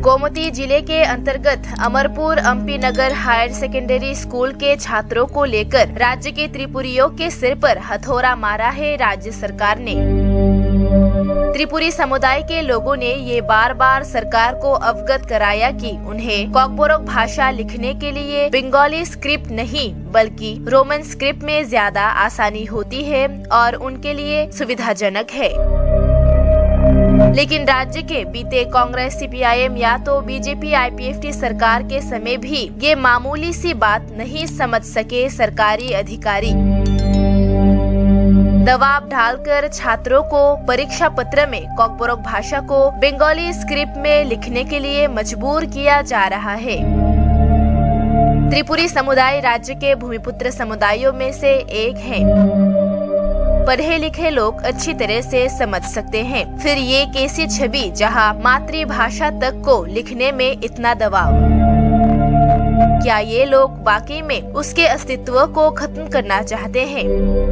गोमती जिले के अंतर्गत Amarpur MP Nagar higher secondary school के छात्रों को लेकर राज्य के त्रिपुरियों के सिर पर हथौड़ा मारा है राज्य सरकार ने। त्रिपुरी समुदाय के लोगों ने ये बार बार सरकार को अवगत कराया कि उन्हें कॉकबोरोक भाषा लिखने के लिए बंगाली स्क्रिप्ट नहीं बल्कि रोमन स्क्रिप्ट में ज्यादा आसानी होती है और उनके लिए सुविधाजनक है। लेकिन राज्य के बीते कांग्रेस सीपीआईएम या तो बीजेपी आईपीएफटी सरकार के समय भी ये मामूली सी बात नहीं समझ सके सरकारी अधिकारी। दबाव डालकर छात्रों को परीक्षा पत्र में कॉकबोरोक भाषा को बंगाली स्क्रिप्ट में लिखने के लिए मजबूर किया जा रहा है। त्रिपुरी समुदाय राज्य के भूमिपुत्र समुदायों में से एक है। पढ़े लिखे लोग अच्छी तरह से समझ सकते हैं, फिर ये कैसी छवि जहां मातृभाषा तक को लिखने में इतना दबाव। क्या ये लोग वाकई में उसके अस्तित्व को खत्म करना चाहते हैं?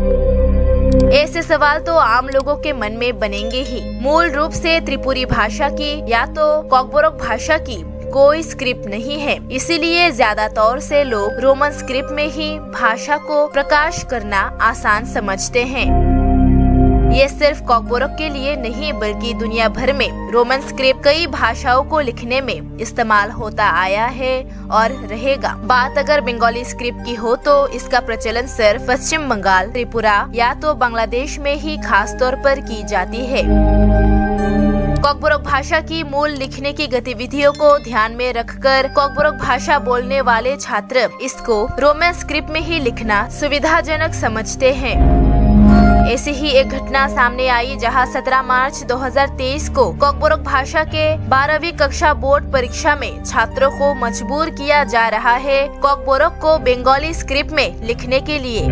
ऐसे सवाल तो आम लोगों के मन में बनेंगे ही। मूल रूप से त्रिपुरी भाषा की या तो कॉकबोरोक भाषा की कोई स्क्रिप्ट नहीं है, इसीलिए ज्यादा तौर से लोग रोमन स्क्रिप्ट में ही भाषा को प्रकाश करना आसान समझते हैं। ये सिर्फ कॉकबोरोक के लिए नहीं बल्कि दुनिया भर में रोमन स्क्रिप्ट कई भाषाओं को लिखने में इस्तेमाल होता आया है और रहेगा। बात अगर बंगाली स्क्रिप्ट की हो तो इसका प्रचलन सिर्फ पश्चिम बंगाल, त्रिपुरा या तो बांग्लादेश में ही खास तौर पर की जाती है। कॉकबोरोक भाषा की मूल लिखने की गतिविधियों को ध्यान में रखकर कॉकबोरोक भाषा बोलने वाले छात्र इसको रोमन स्क्रिप्ट में ही लिखना सुविधाजनक समझते हैं। ऐसी ही एक घटना सामने आई जहां 17 मार्च 2023 को कॉकबोरोक भाषा के 12वीं कक्षा बोर्ड परीक्षा में छात्रों को मजबूर किया जा रहा है कॉकबोरोक को बंगाली स्क्रिप्ट में लिखने के लिए,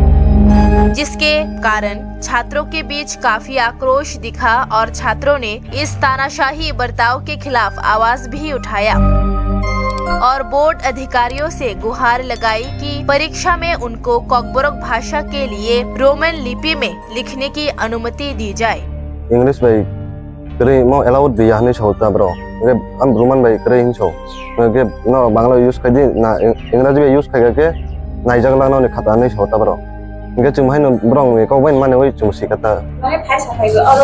जिसके कारण छात्रों के बीच काफी आक्रोश दिखा और छात्रों ने इस तानाशाही बर्ताव के खिलाफ आवाज भी उठाया और बोर्ड अधिकारियों से गुहार लगाई कि परीक्षा में उनको कॉकबोरोक भाषा के लिए रोमन लिपि में लिखने की अनुमति दी जाए। इंग्लिश भाई करे मो अलाउड दिया नहीं होता ब्रो, हम रोमन भाई करे हिंसो के नो बांग्ला यूज कर दी ना इंग्लिश भी यूज करके ना जगला नो खाता नहीं होता ब्रो। इनके चुम है न ब्रो में को बन माने वही चुम सिकता मैं भाषा है और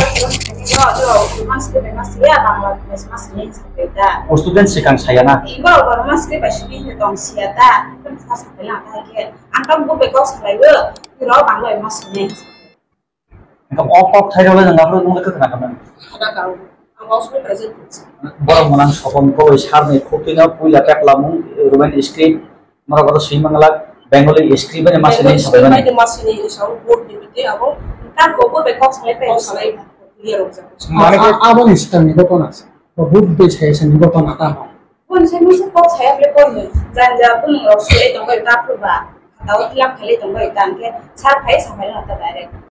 जो मास्क में मास्क या बांग्ला में मास्क नहीं सकता और स्टूडेंट सिकान sayana इबा और मास्क के बशनी है तो सियाता पण भाषा पहला आता है कि अंकम को बेकॉस लाइव रो बांग्ला में मास्क नहीं अंकम ऑफ थाई रोले ना ब्रो तुम लेकर ना करना ada kau ang also present बरो मनang सपन को सार में खोकिना पुइला पेकलामु रोमन स्क्रिप्ट मरा गरो सिमंगला बेंगली स्क्रिप्ट में मासे नहीं सबे में मासे नहीं सब बोर्ड दिते अब ता को बेकॉस लाइव पे सलाई क्लियर हो जाए माने आबो निस्तन निको ना तो बुक पे छे से निको तो ना ता कौन से मुझे को छे अपने कौन जान जा पुन रसोई तो गई ता प्रोबा ताऊ खिलाफ खाली तो गई तान के सार भाई समय आता डायरेक्ट